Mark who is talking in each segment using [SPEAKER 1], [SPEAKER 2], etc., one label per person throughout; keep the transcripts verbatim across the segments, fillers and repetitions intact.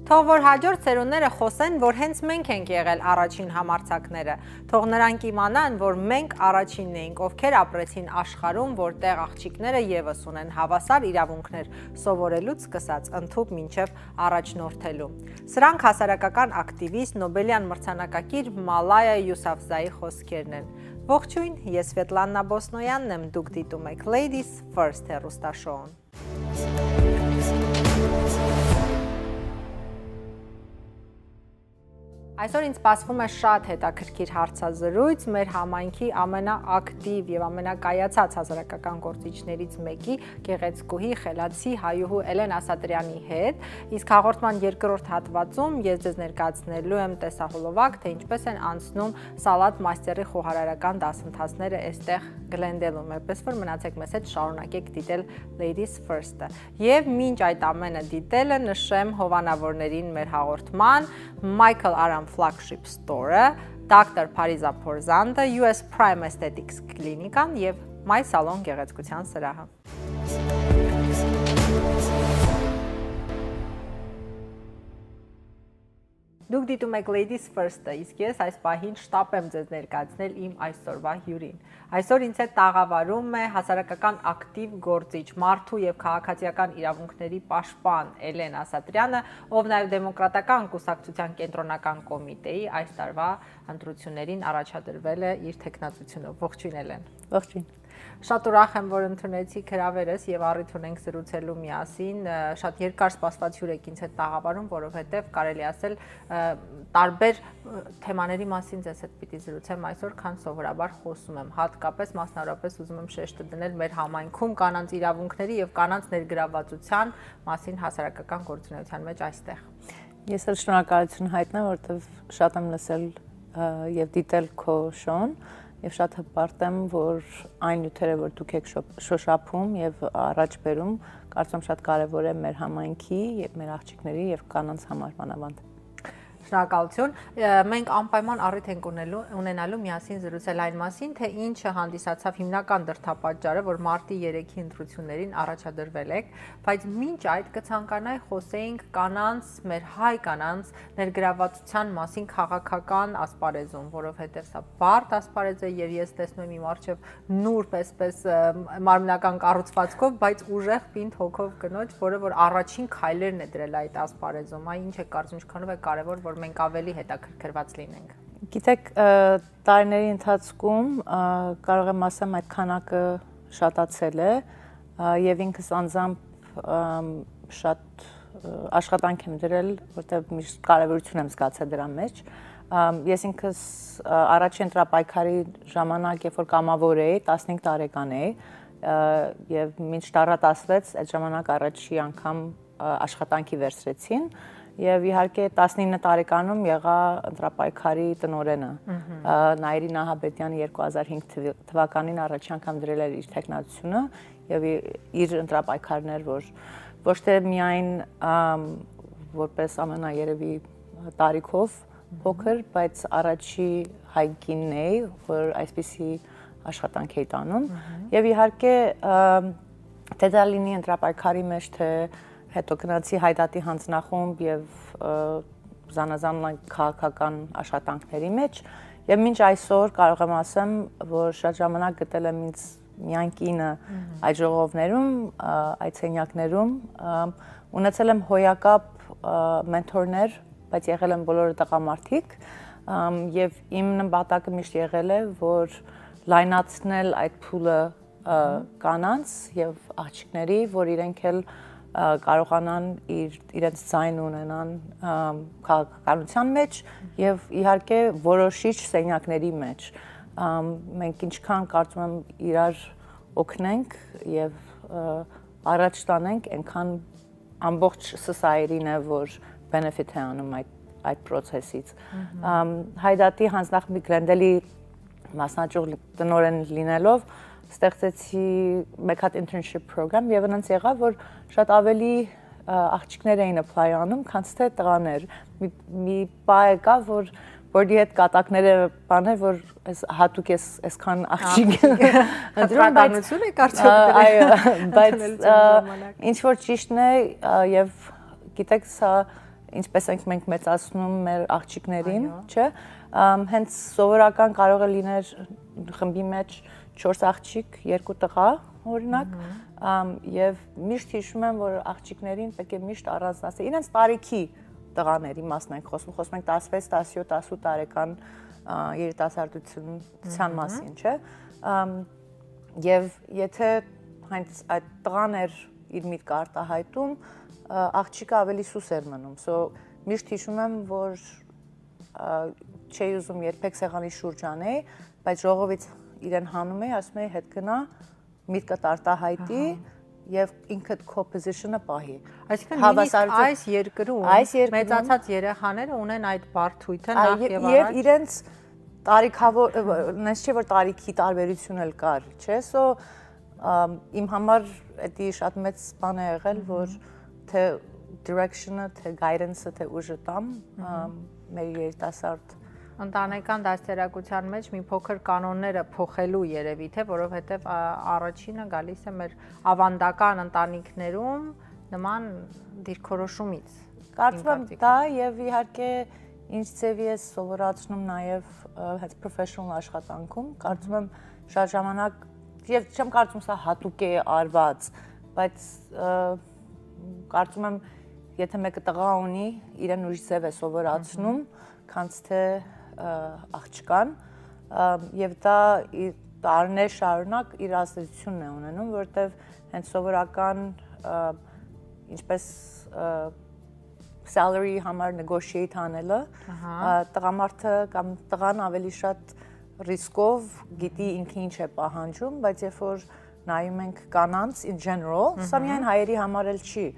[SPEAKER 1] Թող որ հաջորդ ծերունները խոսեն, որ հենց մենք ենք եղել առաջին համարձակները, թող նրանք իմանան, որ մենք առաջինն էինք, ովքեր ապրեցին աշխարհում, որտեղ աղջիկները ևս ունեն հավասար իրավունքներ, սովորելուց սկսած ընդհուպ մինչև առաջնորդելու։ Սրանք հասարակական ակտիվիստ, Նոբելյան մրցանակակիր Մալայա Յուսաֆզայի խոսքերն են։ Ողջույն, ես Սվետլանա Բոսնոյանն եմ, դուք դիտում եք Ladies First հեռուստաշոուն։ Այսօր ինձ սպասվում է շատ հետաքրքիր հարցազրույց մեր համայնքի ամենաակտիվ եւ ամենակայացած հասարակական գործիչներից մեկի գեղեցկուհի խելացի հայուհու Էլեն Ասատրյանի հետ, իսկ հաղորդման երկրորդ հատվածում ես ձեզ ներկայացնելու եմ տեսահոլովակ, թե ինչպես են անցնում Սալատ մաստերի խոհարարական դասընթացները այստեղ Գլենդելում, այնպես որ մնացեք մեզ հետ, շարունակեք դիտել Ladies First-ը։ Եվ մինչ այդ ամենը դիտելը նշեմ հովանավորներին մեր հաղորդման Michael Aram Flagship Store-ը, Doctor Փարիզա Փորզանդը, U S Prime Aesthetics կլինիկան եւ My Salon գեղեցկության սրահը։ Դուք դիտում եք Ladies First-ը, իսկ ես այս պահին շտապ եմ ձեզ ներկայացնել իմ այսօրվա հյուրին։ Այսօր ինձ հետ տաղավարում է հասարակական ակտիվ գործիչ, մարդու եւ քաղաքացիական իրավունքների պաշտպան Էլեն Ասատրյանը, ով նաեւ Դեմոկրատական կուսակցության կենտրոնական կոմիտեի այս տարվա ընտրություններին առաջադրվել է իր թեկնածությունով։ Ողջույն Էլեն։
[SPEAKER 2] Ողջույն։
[SPEAKER 1] Շատ ուրախ եմ, որ ընդունեցիք հրավերս եւ առիթ ունենք զրուցելու միասին։ Շատ երկար սպասված հյուր եք ինձ հետ տաղավարում, որովհետեւ կարելի ասել տարբեր թեմաների մասին ձեզ հետ պիտի զրուցեմ այսօր, քան սովորաբար խոսում եմ։ Հատկապես մասնավորապես ուզում եմ շեշտը դնել մեր համայնքում կանանց իրավունքների եւ կանանց ներգրավվածության մասին հասարակական գործունեության մեջ այստեղ։
[SPEAKER 2] Ես էլ շնորհակալություն հայտնեմ, որովհետեւ շատ եմ լսել եւ դիտել քո շոուն։ Եվ շատ հպարտ եմ, որ այն նյութերը, որ դուք եք շոշափում եւ առաջ բերում, կարծում շատ կարեւոր է մեր համայնքի եւ մեր աղջիկների եւ կանանց համար մանավանդ։
[SPEAKER 1] Շնորհակալություն։ Մենք անպայման առիթ ենք ունենալու միասին զրուցել այն մասին, թե ինչը հանդիսացավ հիմնական դրդապատճառը, որ մարտի երեքի ընտրություններին առաջադրվել եք, բայց մինչ այդ կցանկանայի խոսեինք կանանց, մեր հայ կանանց ներգրավվածության մասին քաղաքական ասպարեզում, որովհետև սա բարդ ասպարեզ է եւ ես տեսնում եմ իմ առջև նուրբ այսպես մարմնական կառուցվածքով, բայց ուժեղ պինդ հոգով կնոջ, որը որ առաջին քայլերն է դրել այդ ասպարեզում։ Այն ինչ է կարծում, ինչքանով է կարեւոր, որ մենք ավելի հետաքրքրված լինենք։
[SPEAKER 2] Գիտեք, տարիների ընթացքում կարող եմ ասեմ այդ քանակը շատացել է եւ ինքս անձամբ շատ աշխատանք եմ դրել, որտեղ միշտ կարեւորություն եմ զգացել դրա մեջ։ Ես ինքս առաջին ընտրապայքարի ժամանակ, երբ որ կամավոր էի, տասնհինգ տարեկան էի եւ մինչ տառատասվեց, այդ ժամանակ առաջի անգամ աշխատանքի վերցրեցին։ Եվ իհարկե տասնինը տարեկանում եղա ընտրապայքարի տնօրենը։ Նայիրի Նահաբետյանը երկու հազար հինգ թվականին առաջին անգամ դրել էր իր թեկնածությունը եւ իր ընտրապայքարներ, որ ոչ թե միայն որպես ամենաերևի տարիքով փոքր, բայց առաջի հայկինն էի, որ այսպիսի աշխատանք էի տանում։ Եվ իհարկե թե դա լինի ընտրապայքարի մեջ, թե հետո գնացի հայդատի հանձնախումբ եւ զանազան քաղաքական աշխատանքների մեջ եւ մինչ այսօր կարող եմ ասեմ, որ շատ ժամանակ գտել եմ ինձ միայն կինը այդ ժողովներում, այդ սենյակներում, ունեցել եմ հոյակապ մենթորներ, բայց եղել են բոլորը տղամարդիկ եւ իմ նպատակը միշտ եղել է, որ լայնացնել այդ փուլը կանանց եւ աղջիկների, որ իրենք էլ կարողանան իրենց ձայն ունենան քաղաքականության մեջ եւ իհարկե որոշիչ սենյակների մեջ։ Մենք ինչքան կարծում եմ իրար օգնենք եւ առաջ տանենք, այնքան ամբողջ սոցիալին է, որ benefit է անում այդ այդ process-ից։ Հայդատի հանձնախմբի Գլենդելի մասնաճյուղ տնօրեն լինելով ստեղծեցի մեկ հատ internship program եւ այնց եղավ, որ շատ ավելի աղջիկներ էին apply անում, քան թե տղաներ։ Մի բա եկա, որ որի հետ կատակները բաներ, որ այս հատուկ էս այսքան աղջիկ
[SPEAKER 1] ընտրականություն է կարծում։
[SPEAKER 2] Այո, բայց ինչ որ ճիշտն է եւ գիտեք, սա ինչպես ենք մենք մեծացնում մեր աղջիկներին, չէ՞։ Հենց սովորական կարող է լիներ խմբի մեջ չորս աղջիկ, երկու տղա, օրինակ, եւ միշտ հիշում եմ, որ աղջիկներին պետք է միշտ առանձնացնել իրենց տարիքի տղաների մասն ենք խոսում, խոսում ենք տասնվեց, տասնյոթ, տասնութ տարեկան երիտասարդության մասին, չէ՞։ Եվ եթե հենց այդ տղան էր իր միտքը արտահայտում, աղջիկը ավելի սուս էր մնում։ So միշտ հիշում եմ, որ չէի ուզում երբեք սեղանի շուրջ անեի, բայց ժողովից իրեն հանում էի, ասում էի հետ գնա, միտքդ արտահայտի եւ ինքդ քո position-ը պահի։
[SPEAKER 1] Այսինքն նույնիսկ այս երկրում մեծացած երեխաները ունեն այդ բարդույթը նախ եւ առաջ։ Եվ
[SPEAKER 2] իրենց տարիքավոր, նենց չէ որ տարիքի տարբերություն էլ կար, չէ՞։ So իմ համար դա շատ մեծ բան է եղել, որ թե direction-ը, թե guidance-ը, թե ուժը տամ մեր երիտասարդ
[SPEAKER 1] ընտանեկան դաստիարակության մեջ մի փոքր կանոնները փոխելու երևի թե, որովհետև առաջինը գալիս է մեր ավանդական ընտանիքներում նման դիրքորոշումից։
[SPEAKER 2] Կարծում եմ դա եւ իհարկե ինչ ձևի է սովորացնում նաեւ հենց professional աշխատանքում, կարծում եմ շատ ժամանակ եւ չեմ կարծում սա հատուկ է արված, բայց կարծում եմ եթե մեկը տղա ունի, իրեն ուրիշ ձև է սովորացնում, քանց թե աղջկան եւ դա տարիներ շարունակ իր ազդեցությունն է ունենում, որտեվ հենց սովորական ինչպես salary համար negotiate անելը տղամարդը կամ տղան ավելի շատ ռիսկով գիտի ինքը ինչ է պահանջում, բայց երբ որ նայում ենք կանանց in general, սա միայն հայերի համար էլ չի,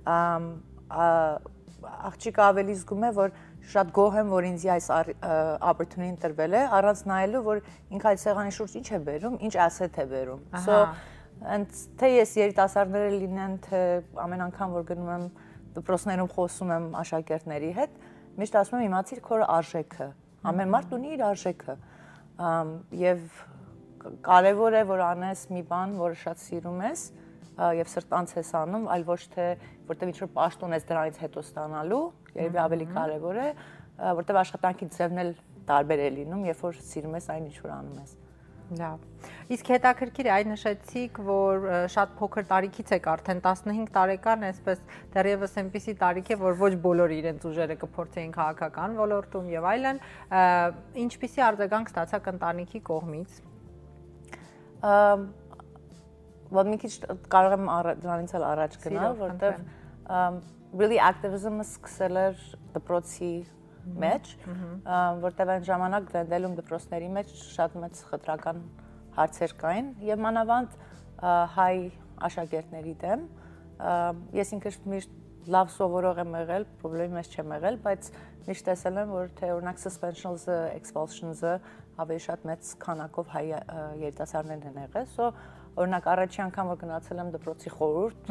[SPEAKER 2] աղջիկը ավելի զգում է, որ շատ գոհ եմ, որ ինձ այս opportunity տրվել է, առանց նայելու, որ ինքը այդ սեղանի շուրջ ինչ է բերում, ինչ asset է բերում։ So, թե ես երիտասարդները լինեն, թե ամեն անգամ, որ գնում եմ դպրոցներում խոսում եմ աշակերտների հետ, միշտ ասում եմ իմացիր քո արժեքը, ամեն մարդ ունի իր արժեքը, եւ կարևոր է, որ անես մի բան, որը շատ սիրում ես, եւ սրտանց ես անում, այլ ոչ թե որտեղ ինչ-որ պաշտոն ես դրանից հետո ստանալու, երևի ավելի կարևոր է, որտեղ աշխատանքի ձևն էլ տարբեր է լինում, երբ որ սիրում ես այն ինչ որ անում ես։
[SPEAKER 1] Լավ։ Իսկ հետաքրքիր է, այն նշեցիք, որ շատ փոքր տարիքից եք արդեն տասնհինգ տարեկան, այսպես դեռևս այնպիսի տարիք է, որ ոչ բոլորը իրենց ուժերը կփորձեին քաղաքական ոլորտում եւ այլն, ինչպիսի արձագանք ստացաք ընտանիքի կողմից։
[SPEAKER 2] Ոդ մի քիչ կարող եմ դրանից էլ առաջ գնալ, որտեվ really activism-ը սկսել էր դպրոցի մեջ, որտեվ այն ժամանակ դրդելում դպրոցների մեջ շատ մեծ խտրական հարցեր կային եւ մանավանդ հայ աշակերտների դեմ։ Ես ինքս միշտ լավ սովորող եմ եղել, խնդրեմ ես չեմ եղել, բայց միշտ տեսել եմ, որ թե օրինակ suspensions-ը, expulsions-ը ավելի շատ մեծ քանակով հայ երիտասարդներ են եղել, so օրինակ առաջի անգամ որ գնացել եմ դպրոցի խորհուրդ,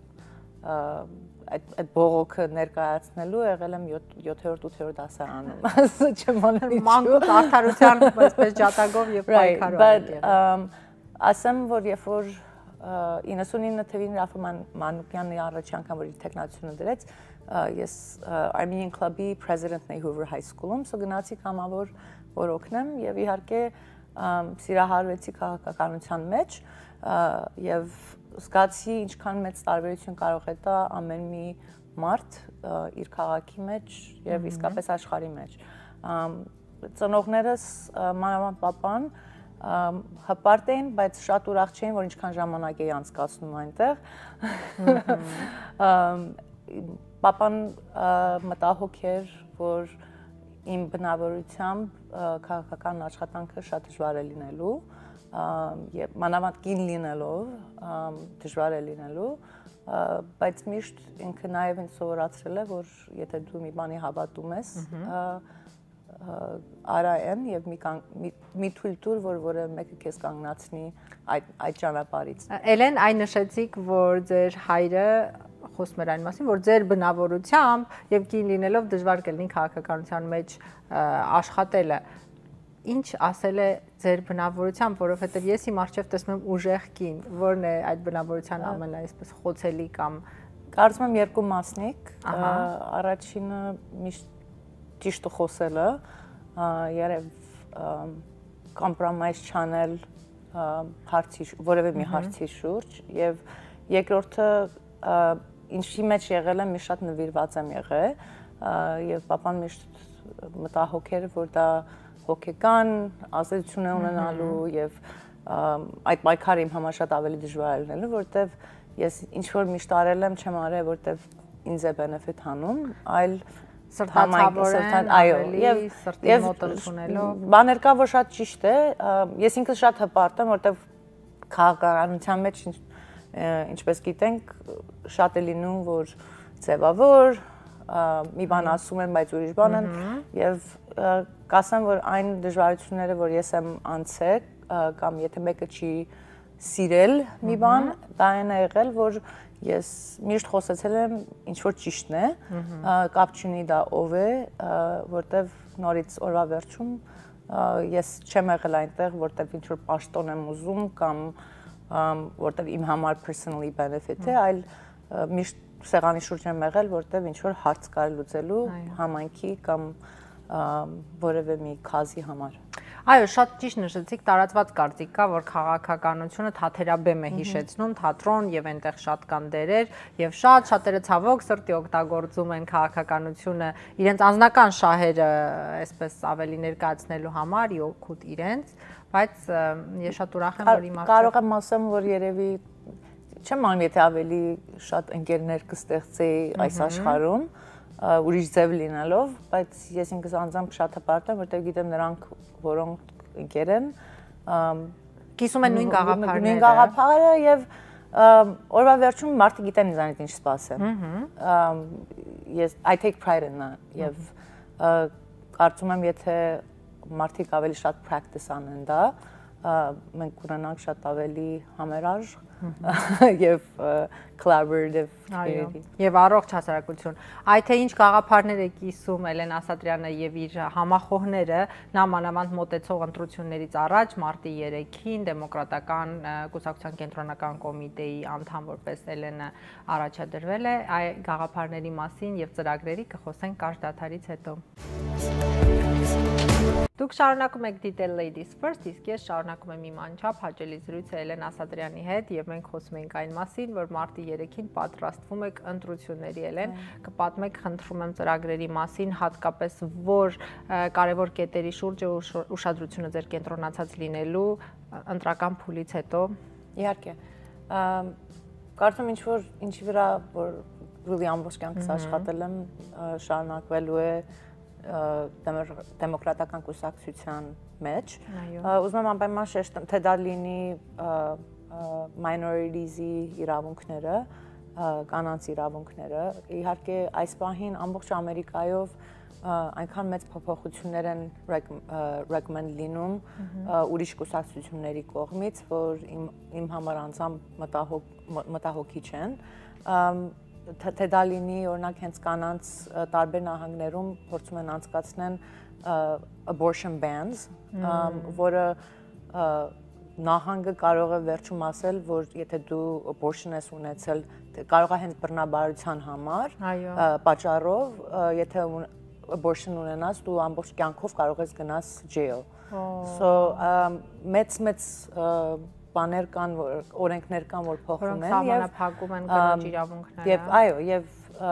[SPEAKER 2] այդ բողոքը ներկայացնելու եղել եմ յոթերորդ ութերորդ դասարանում, չեմ անելու
[SPEAKER 1] մանկուց արդարության այսպես ջատագով եւ պայքարով։
[SPEAKER 2] Ասեմ, որ երբ որ իննսունինը թվին Ռաֆա Մանուկյանի առաջի անգամ որ իր տեխնացիոնը դրեց, ես Armenian Club-ի president-ն էի Hoover High School-ում, so գնացի կամավոր որ օգնեմ եւ իհարկե սիրահարվեցի քաղաքականության մեջ եւ զգացի ինչքան մեծ տարբերություն կարող է տա ամեն մի մարդ իր քաղաքի մեջ եւ իսկապես աշխարհի մեջ։ Ծնողներս մանավանդ պապան հպարտ էին, բայց շատ ուրախ չէին, որ ինչքան ժամանակ էի անցկացնում այնտեղ։ Պապան մտահոգ էր, որ իմ բնավորությամբ քաղաքական աշխատանքը շատ դժվար է լինելու, եւ մանավանդ կին լինելով դժվար է լինելու, բայց միշտ ինքը նաեւ ինձ սովորացրել է, որ եթե դու մի բանի հավատում ես, արա են եւ մի թույլ տուր, որ որը մեկը քեզ կանգնացնի այդ ճանապարհից։
[SPEAKER 1] Էլեն, այն նշեցիք, որ ձեր հայրը խոսում էր այն մասին, որ ձեր բնավորությամբ եւ կին լինելով դժվար կլինի քաղաքականության մեջ աշխատելը։ Ինչ ասել է ձեր բնավորությամբ, որովհետեւ ես իմ առջև տեսնում եմ ուժեղ կին, որն է այդ բնավորության ամենաայսպես խոցելի կամ
[SPEAKER 2] Կարծում եմ երկու մասնիկ, առաջինը միշտ ճիշտ խոսելը, երև կոմպրոմայզ չանել հարցի, որևէ մի հարցի շուրջ, եւ երկրորդը ինչի մեջ եղել եմ, միշտ շատ նվիրված եմ եղել, եւ papan միշտ մտահոգ էր, որ դա հոգեկան ազդեցություն է ունենալու եւ այդ պայքարը իմ համար շատ ավելի դժվար է լինելու, որտեվ ես ինչ որ միշտ արել եմ, չեմ արել, որտեվ ինձ է benefit հանում, այլ
[SPEAKER 1] սրտացավորեն, ավելի սրտի մոտ ընդունելով։
[SPEAKER 2] Բաներ կա, որ շատ ճիշտ է, ես ինքս շատ հպարտ եմ, որտեվ քաղաքականության մեջ ինչպես գիտենք, շատ է լինում, որ ձևավոր, մի բան ասում են, բայց ուրիշ բան են, եւ կասեմ, որ այն դժվարությունները, որ ես եմ անցել, կամ եթե մեկը չի սիրել մի բան, դա այն է եղել, որ ես միշտ խոսեցել եմ ինչ որ ճիշտն է, կապ չունի դա ով է, որտեվ նորից օրվա վերջում ես չեմ եղել այնտեղ, որտեվ ինչ որ պաշտոն եմ ուզում կամ որտեվ իմ համար personally benefit է, այլ միշտ սեղանի շուրջ եմ եղել, որտեվ ինչ որ հարց կար լուծելու համայնքի կամ որևէ մի քազի համար։
[SPEAKER 1] Այո, շատ ճիշտ նշեցիք, տարածված կարծիք կա, որ քաղաքականությունը թաթերաբեմ է հիշեցնում, թատրոն եւ այնտեղ շատ կան դերեր եւ շատ շատերը ցավոք սրտի օգտագործում են քաղաքականությունը իրենց անձնական շահերը այսպես ավելի ներկայացնելու համար, իօգուտ իրենց, բայց ես շատ ուրախ եմ, որ իմ
[SPEAKER 2] կարող եմ ասեմ, որ երևի չեմ անում, եթե ավելի շատ ընկերներ կստեղծեի այս աշխարհում, ուրիշ ձև լինելով, բայց ես ինքս անձամբ շատ հպարտ եմ, որտեղ գիտեմ նրանք, որոնք ընկեր են,
[SPEAKER 1] կիսում են նույն գաղափարները։
[SPEAKER 2] Նույն գաղափարը եւ օրվա վերջում մարդը գիտեն ինձանից ինչ սպասեմ։ Ես I take pride in that եւ կարծում եմ, եթե մարդիկ ավելի շատ practice անեն դա, մենք կունենանք շատ ավելի համերաժ եւ collaborative community։
[SPEAKER 1] Եվ առողջ հասարակություն։ Այդ թե ինչ գաղափարներ է կիսում Էլեն Ասատրյանը եւ իր համախոհները, նա մանավանդ մոտեցող ընտրություններից առաջ մարտի երեքին դեմոկրատական կուսակցության կենտրոնական կոմիտեի անդամ որպես Էլենը առաջադրվել է, այդ գաղափարների մասին եւ ծրագրերի կխոսենք կարճ դադարից հետո։ Դուք շարունակում եք դիտել Ladies First, իսկ ես շարունակում եմ իմ անչափ հաճելի զրույցը Էլեն Ասատրյանի հետ եւ մենք խոսում ենք այն մասին, որ մարտի երեքին պատրաստվում եք ընտրությունների, Էլեն, կպատմեք, խնդրում եմ ծրագրերի մասին, հատկապես որ կարևոր կետերի շուրջ է ուշադրությունը ձեր կենտրոնացած լինելու ընտրական փուլից հետո։
[SPEAKER 2] Իհարկե։ Կարծում ինչ որ ինչի վրա որ really ամբողջ կյանքս աշխատել եմ, շարունակվելու է դեմոկրատական կուսակցության մեջ, ուզում եմ անպայման շեշտեմ, թե դա լինի minorities-ի իրավունքները, կանանց իրավունքները, իհարկե այս պահին ամբողջ Ամերիկայով այնքան մեծ փոփոխություններ են recommend լինում ուրիշ կուսակցությունների կողմից, որ իմ համար անձամբ մտահոգիչ են, թե դա լինի, օրինակ հենց կանանց տարբեր նահանգներում փորձում են անցկացնեն abortion bans, որը նահանգը կարող է վերջում ասել, որ եթե դու abortion ես ունեցել, կարող է հենց բռնաբարության համար, պատճառով, եթե abortion ունենաս, դու ամբողջ կյանքով կարող ես գնաս jail։ So մեծ-մեծ բաներ կան, օրենքներ կան, որ փոխվում են
[SPEAKER 1] եւ սահմանափակում են կնոջ իրավունքները։
[SPEAKER 2] Եվ այո, եւ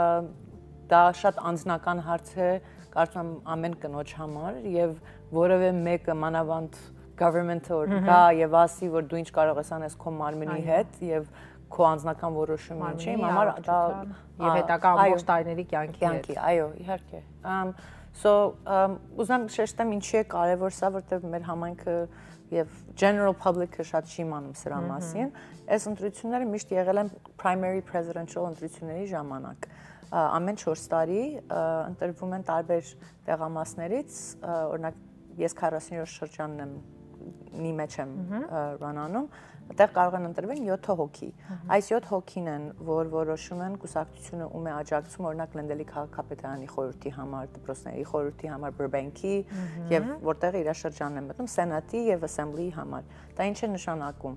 [SPEAKER 2] դա շատ անձնական հարց է, կարծում եմ ամեն կնոջ համար եւ որևէ մեկը մանավանդ government-ը որ գա եւ ասի, որ դու ինչ կարող ես անես քո մարմնի հետ եւ քո անձնական որոշումը ինչ է, իմ համար դա
[SPEAKER 1] եւ հետագա ամբողջ տարիների կյանքի հետ։
[SPEAKER 2] Այո, իհարկե։ So ուզում եմ շեշտեմ ինչի է կարևոր սա, որտեղ մեր համայնքը եւ general public-ը շատ չի իմանում սրա մասին, այս ընտրությունները միշտ եղել են primary presidential ընտրությունների ժամանակ։ Ամեն չորս տարի ընտրվում են տարբեր տեղամասներից, օրինակ ես քառասունյոթ շրջանն եմ մի մեջ եմ ռանանում, այդտեղ կարող են ընտրվել յոթ հոգի։ Այս յոթ հոգին են, որ որոշում են կուսակցությունը ում է աջակցում, օրինակ Լենդելի քաղաքապետարանի խորհրդի համար, դպրոցների խորհրդի համար, Բրբենքի եւ որտեղ իր շրջանն է մտնում, Սենատի եւ Ասեմբլեի համար։ Դա ինչ է նշանակում,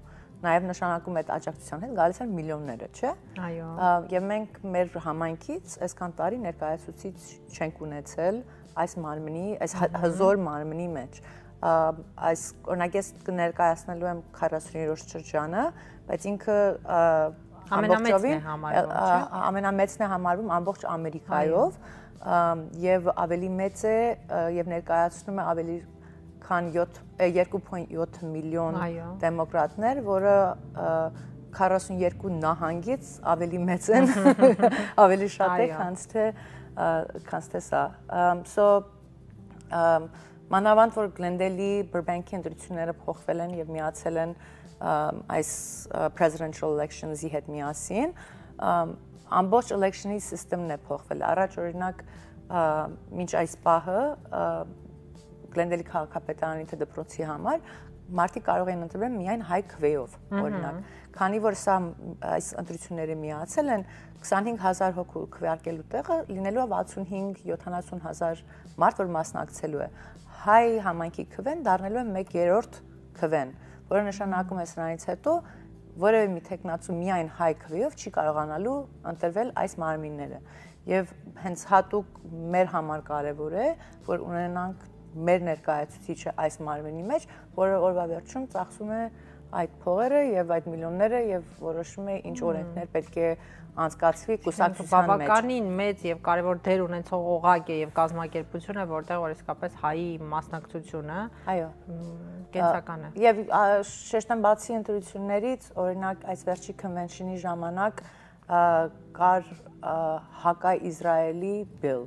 [SPEAKER 2] նաև նշանակում այդ աջակցության հետ գալիս են միլիոնները, չէ։
[SPEAKER 1] Այո։
[SPEAKER 2] Եվ մենք մեր համայնքից այսքան տարի ներկայացուցիչ չենք ունեցել այս մարմնի, այս հզոր մարմնի մեջ։ Այս օրինակ ես կներկայացնելու եմ քառասուներորդ շրջանը, բայց ինքը
[SPEAKER 1] ամենամեծն է համարվում, չէ՞։
[SPEAKER 2] Ամենամեծն է համարվում ամբողջ Ամերիկայով եւ ավելի մեծ է եւ ներկայացնում է ավելի քան երկու փոյնտ յոթ միլիոն դեմոկրատներ, որը քառասունյոթ նահանգից ավելի մեծ են, ավելի շատ է, քան թե քան թե սա։ So մանավանդ որ Գլենդելի Բրբենքի ընտրությունները փոխվել են եւ միացել են այս presidential elections-ի հետ միասին, ամբողջ election-ի սիստեմն է փոխվել։ Առաջ օրինակ մինչ այս պահը Գլենդելի քաղաքապետարանի թե դպրոցի համար մարդիկ կարող էին ընտրվել միայն հայ քվեով, օրինակ։ Քանի որ սա այս ընտրությունները միացել են, քսանհինգ հազար հոգու քվեարկելու տեղը լինելու է վաթսունհինգ յոթանասուն հազար մարդ, որ մասնակցելու է։ Հայ համայնքի քվեն դառնելու է մեկ երրորդ քվեն, որը նշանակում է սրանից հետո որևէ մի տեխնացու միայն հայ քվեով չի կարողանալու ընտրվել այս մարմինները։ Եվ հենց հատուկ մեր համար կարևոր է, որ ունենանք մեր ներկայացուցիչը այս մարմնի մեջ, որը օրվա վերջում ծախսում է այդ փողերը եւ այդ միլիոնները եւ որոշում է ինչ օրենքներ պետք է անցկացվի կուսակցության մեջ։
[SPEAKER 1] Բավականին մեծ եւ կարեւոր դեր ունեցող օղակ է եւ կազմակերպություն է, որտեղ օրիսկապես հայի մասնակցությունը
[SPEAKER 2] այո
[SPEAKER 1] կենսական է։
[SPEAKER 2] Եվ շեշտեմ բացի ընտրություններից, օրինակ այս վերջի կոնվենշնի ժամանակ կար հակա-Իսրայելի bill։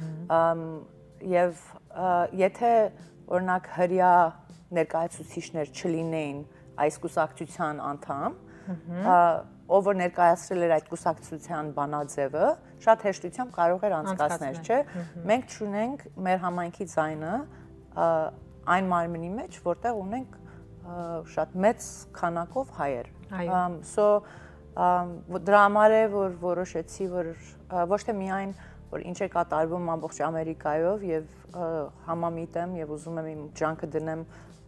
[SPEAKER 2] Եվ եթե օրինակ հրյա ներկայացուցիչներ չլինեին այս կուսակցության անդամ, ով որ ներկայացրել էր այդ կուսակցության բանաձևը, շատ հեշտությամբ կարող էր անցկացնել, չէ։ Մենք չունենք մեր համայնքի ձայնը այն մարմնի մեջ, որտեղ ունենք շատ մեծ քանակով հայեր։ So դրա համար է, որ որոշեցի, որ ոչ թե միայն որ ինչ է կատարվում ամբողջ Ամերիկայով եւ համամիտեմ եւ ուզում եմ իմ ջանքը դնեմ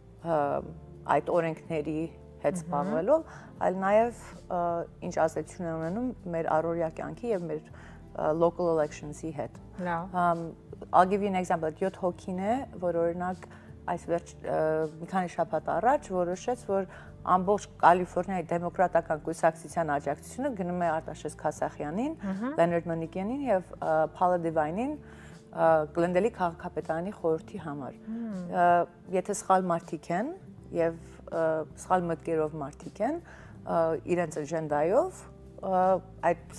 [SPEAKER 2] այդ օրենքների հետ զբաղվելով, այլ նաեւ ինչ ազդեցություն է ունենում մեր առօրյա կյանքի եւ մեր local elections-ի հետ։ I'll give you an example. յոթ հոգին է, որ օրինակ այս վերջ մի քանի շաբաթ առաջ որոշեց, որ ամբողջ Կալիֆոռնիայի դեմոկրատական կուսակցության աջակցությունը գնում է Արտաշես Քասախյանին, Լենարդ Մոնիկյանին եւ Փալա Դիվայնին Գլենդելի քաղաքապետարանի խորհրդի համար։ Եթե սխալ մարդիկ են եւ սխալ մտքերով մարդիկ են իրենց էջենդայով, այդ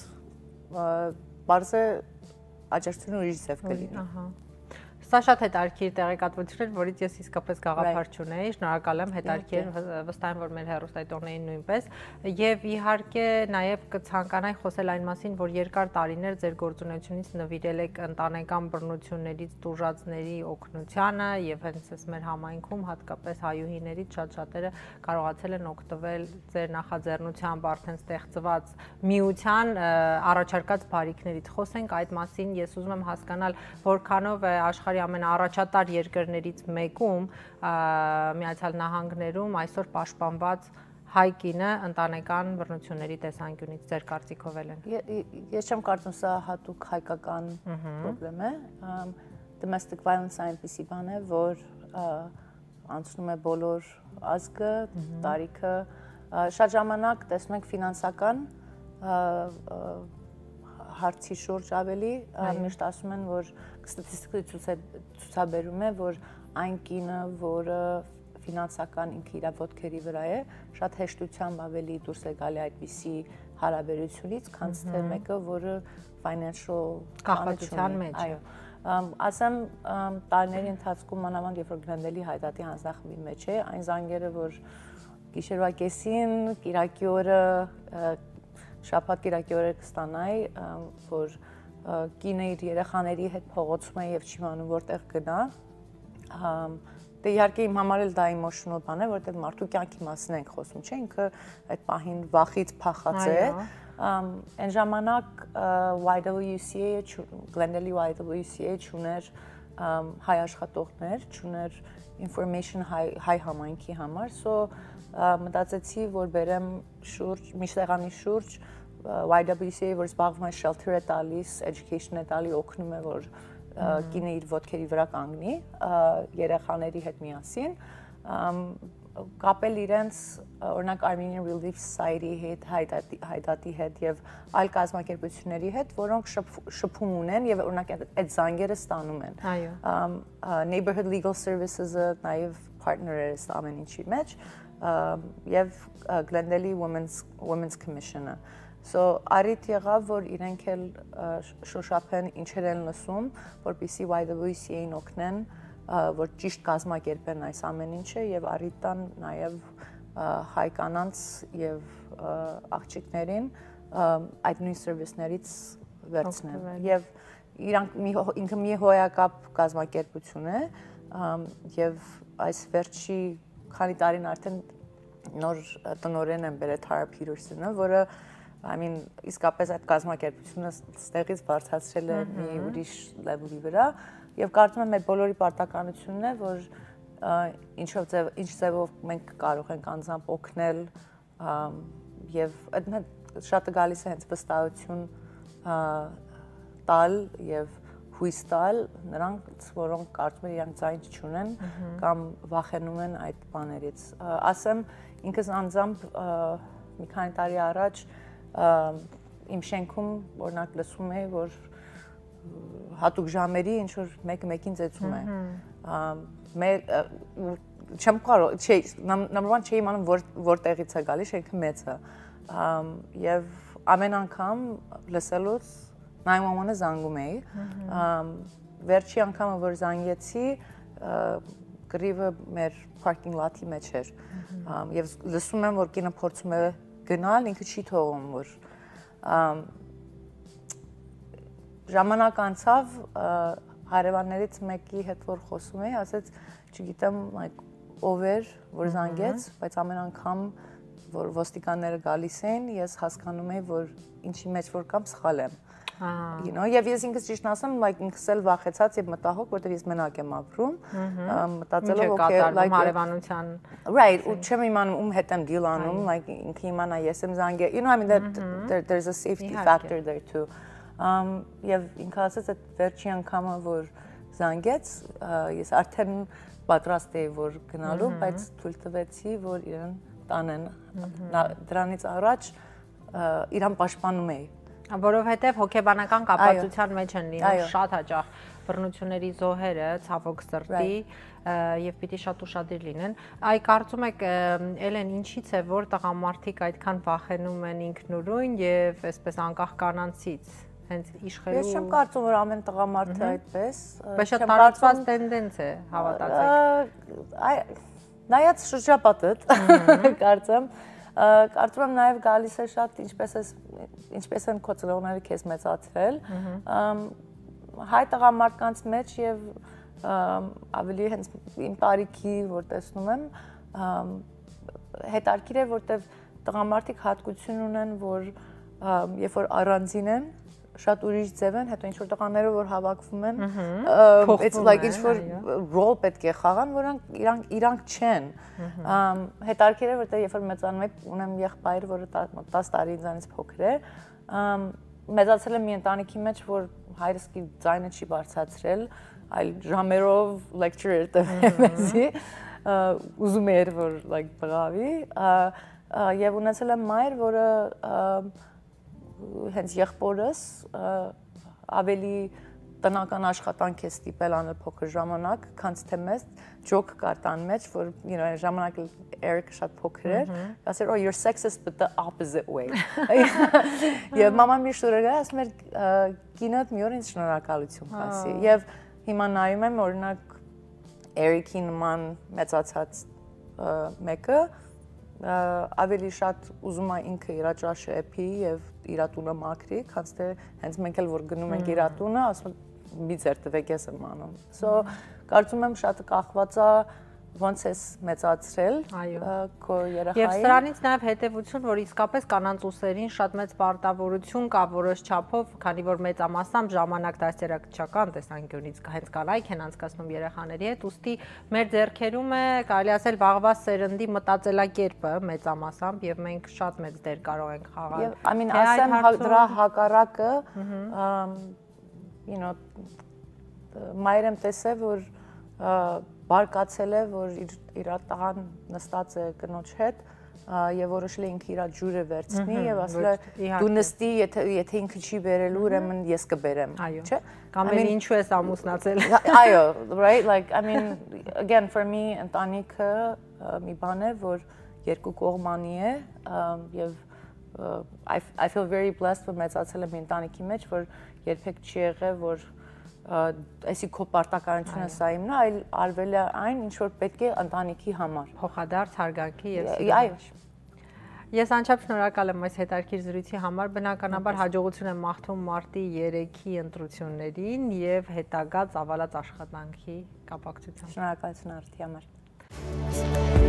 [SPEAKER 2] բարձր աջակցությունը ուրիշ ձև կլինի։
[SPEAKER 1] Սա շատ հետաքրքիր տեղեկատվություն էր, որից ես իսկապես գաղափար չունեի, շնորհակալ եմ, հետաքրքիր, վստահ եմ, որ մեր հեռուստատիտողներին նույնպես, եւ իհարկե նաեւ կցանկանայի խոսել այն մասին, որ երկար տարիներ ձեր գործունեությունից նվիրել եք ընտանեկան բռնություններից տուժածների օգնությանը եւ հենց այս մեր համայնքում հատկապես հայուհիներից շատ շատերը կարողացել են օգտվել ձեր նախաձեռնությամբ արդեն ստեղծված միության առաջարկած բարիքներից։ Խոսենք այդ մասին, ես ուզում եմ հասկանալ, որքանով է աշխարհի ամենաառաջատար երկրներից մեկում Միացյալ Նահանգներում այսօր պաշտպանված հայ կինը ընտանեկան բռնությունների տեսանկյունից ձեր կարծիքով են։
[SPEAKER 2] Ես չեմ կարծում սա հատուկ հայկական խնդրեմ է։ Domestic violence այնպիսի բան է, որ անցնում է բոլոր ազգը, տարիքը, շատ ժամանակ տեսնում ենք ֆինանսական հարցի շուրջ ավելի, միշտ ասում են, որ ստատիստիկը ցուցաբերում է, որ այն կինը, որը ֆինանսական ինքը իր ոտքերի վրա է, շատ հեշտությամբ ավելի դուրս է գալի այդպիսի հարաբերությունից, քան թե մեկը, որը financial
[SPEAKER 1] կախվածության մեջ է։
[SPEAKER 2] Ասեմ, տարիների ընթացքում մանավանդ երբ որ Գլենդելի հայտարարի հանձնախմբի մեջ է, այն զանգերը, որ գիշերվա կեսին, կիրակի օրը շաբաթ կիրակի օրը կստանայի, որ կինը իր երեխաների հետ փողոցում է եւ չի իմանում որտեղ գնա։ Դե իհարկե իմ համար էլ դա emotional բան է, որտեղ մարդու կյանքի մասին ենք խոսում, չէ՞, ինքը այդ պահին վախից փախած է։ Այն ժամանակ Y W C A, Glendale Y W C A չուներ հայ աշխատողներ, չուներ information հայ համայնքի համար, so մտածեցի, որ բերեմ շուրջ, մի շտեղանի շուրջ Y W C A, որ զբաղվում է shelter է տալիս, education է տալի, օգնում է, որ կինը իր ոտքերի վրա կանգնի, երեխաների հետ միասին, կապել իրենց, օրինակ Armenian Relief Society հետ, հայդատի հետ և այլ կազմակերպությունների հետ, որոնք շփում ունեն և օրինակ այդ զանգերը ստանում են։ Neighborhood Legal Services-ը նաև partner է ամեն ինչի մեջ և Glendale Women's Commission-ը։ So արիտ եղավ, որ իրենք էլ շոշափեն ինչեր են լսում, որպեսզի Y W C A-ին օգնեն, որ ճիշտ կազմակերպեն այս ամեն ինչը և արիտ տան նաև հայ կանանց և աղջիկներին այդ նույն սերվիսներից վերցնեն։ Եվ ինքը մի հոյակապ կազմակերպություն է և այս վերջի քանի տարին արդեն նոր տնօրեն են բերել Tara Peterson-ը, որը I mean, իսկապես այդ կազմակերպությունը ստեղից բարձրացրել է մի ուրիշ լեվելի վրա և կարծում եմ այդ բոլորի պարտականությունն է, որ ինչ ձևով մենք կարող ենք անձամբ օգնել և այդ շատը գալիս է հենց վստահություն տալ և հույս տալ նրանց, որոնք կարծում են իրանք ձայն չունեն կամ վախենում են այդ բաներից։ Ասեմ, ինքս անձամբ մի քանի տարի առաջ իմ շենքում օրինակ լսում էի, որ հատուկ ժամերի ինչ-որ մեկը մեկին ծեծում է։ Չեմ կարող, number one չէի իմանում որտեղից է գալիս, շենքը մեծ է։ Եվ ամեն անգամ լսելուց nine one one-ը զանգում էի։ Վերջի անգամը, որ զանգեցի, կռիվը մեր parking lot-ի մեջ էր։ Եվ լսում եմ, որ կինը փորձում է գնալ, ինքը չի թողում, որ ժամանակ անցավ հարևաններից մեկի հետ, որ խոսում էի, ասեց, չգիտեմ, ով էր, որ զանգեց, բայց ամեն անգամ, որ ոստիկանները գալիս էին, ես հասկանում էի, որ ինչի մեջ որ կամ սխալ եմ։ Եվ ես ինքս ճիշտ ասեմ, ինքս էլ վախեցած և մտահոգ, որտեղ ես մենակ եմ ապրում, մտածելով
[SPEAKER 1] հարևանության
[SPEAKER 2] Right, ու չեմ իմանում ում հետ եմ դիլ անում, ինքը իմանա ես եմ զանգել, you know, I mean, there's a safety factor there too։ Եվ ինքը ասեց, այդ վերջի անգամը, որ զանգեց, ես արդեն պատրաստ էի, որ գնալու, բայց թույլ տվեցի, որ իրեն տանեն, դրանից առաջ իրան պաշտպանում էի։
[SPEAKER 1] Որովհետև հոգեբանական կապացության մեջ են լինում շատ հաճախ բռնությունների զոհերը, ցավոք սրտի և պիտի շատ ուշադիր լինեն։ Այ կարծում եք, Էլեն, ինչից է, որ տղամարդիկ այդքան վախենում են ինքնուրույն և այսպես անկախ կանանցից, հենց իշխելու։
[SPEAKER 2] Ես չեմ կարծում, որ ամեն տղամարդը այդպես։
[SPEAKER 1] Բայց շատ տարածված տենդենց է,
[SPEAKER 2] հավատացեք։ Նայած շրջապատդ, կարծեմ։ Կարծում եմ նաև գալիս է շատ ինչպես են քո ծնողները քեզ մեծացրել, հայ տղամարդկանց մեջ և ավելի հենց իմ տարիքի, որ տեսնում եմ, հետարքիր է, որտև տղամարդիկ հատկություն ունեն, որ երբ որ առանձին են, շատ ուրիշ ձև են, հետո ինչ-որ տղաները, որ հավաքվում են, ինչ-որ ռոլ պետք է խաղան, որոնք իրանք չեն։ Հետարքիր է, որտեղ երբ որ մեծանում եք, ունեմ եղբայր, որը տասը տարի ինձանից փոքր է, մեծացել եմ մի ընտանիքի մեջ, որ հայրս ձայնը չի բարձրացրել, այլ ժամերով lecture էր տվել մեզի, ուզում էր, որ բղավի, և ունեցել եմ մայր, որը հենց եղբորս ավելի տնական աշխատանք է ստիպել անել փոքր ժամանակ, քանց թե մեզ ջոկ կար տան մեջ, որ ժամանակ Էրիկը շատ փոքր էր, ասեր, oh, you're sexist, but the opposite way։ Եվ մաման միշտ ուր էր, ասում էր, կինոդ մի օր ինձ շնորհակալություն ասի։ Եվ հիմա նայում եմ, օրինակ, Էրիկի նման մեծացած մեկը, ավելի շատ ուզում է ինքը իրա ճաշը էփի և իրա տունը մաքրի, քանց թե հենց մենք էլ որ գնում ենք իրա տունը, ասում եմ մի ձեր տվեք ես եմ անում։ So կարծում եմ շատ կախված է ոնց ես մեծացրել քո երեխային։
[SPEAKER 1] Եվ սրանից նաև հետևություն, որ իսկապես կանանց ուսերին շատ մեծ պարտավորություն կա որոշ չափով, քանի որ մեծամասամբ ժամանակ դաստիարակչական տեսանկյունից հենց կանայք են անցկացնում երեխաների հետ, ուստի մեր ձեռքերում է, կարելի ասել, վաղվա սերնդի մտածելակերպը մեծամասամբ եւ մենք շատ մեծ դեր կարող ենք խաղալ։
[SPEAKER 2] Եվ ամեն ասեմ դրա հակառակը, you know, մայրեմ տեսե, որ բարկացել է, որ իր տղան նստած է կնոջ հետ եւ որոշել է ինքը իր ջուրը վերցնի եւ ասել է դու նստի, եթե ինքը չի բերելու, ուրեմն ես կբերեմ, չէ՞։
[SPEAKER 1] Կամ էլ ինչու ես ամուսնացել։
[SPEAKER 2] Այո, right, like I mean again for me ընտանիքը մի բան է, որ երկու կողմանի է եւ I I feel very blessed որ մեծացել եմ ընտանիքի մեջ, որ երբեք չի եղել, որ այսի քո պարտականությունը սա իմն է, այլ արվել է այն, ինչ որ պետք է ընտանիքի համար։
[SPEAKER 1] Փոխադարձ հարգանքի եւ
[SPEAKER 2] այո։
[SPEAKER 1] Ես անչափ շնորհակալ եմ այս հետաքրքիր զրույցի համար, բնականաբար հաջողություն եմ մաղթում մարտի երեքի ընտրություններին եւ հետագա ծավալած աշխատանքի կապակցությամբ։
[SPEAKER 2] Շնորհակալություն արդի համար։